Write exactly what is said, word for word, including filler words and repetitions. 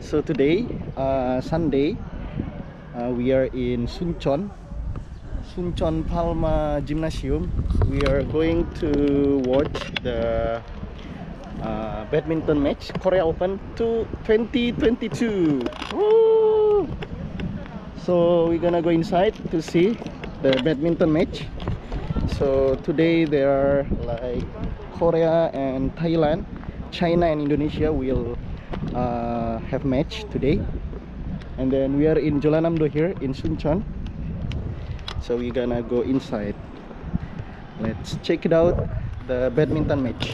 So today, uh, Sunday, uh, we are in Suncheon, Suncheon Palma Gymnasium. We are going to watch the uh, badminton match, Korea Open to twenty twenty-two. Woo! So we're gonna go inside to see the badminton match. So today there are like Korea and Thailand, China and Indonesia will uh, have match today. And then we are in Jeollanamdo here in Suncheon. So we're gonna go inside. Let's check it out, the badminton match.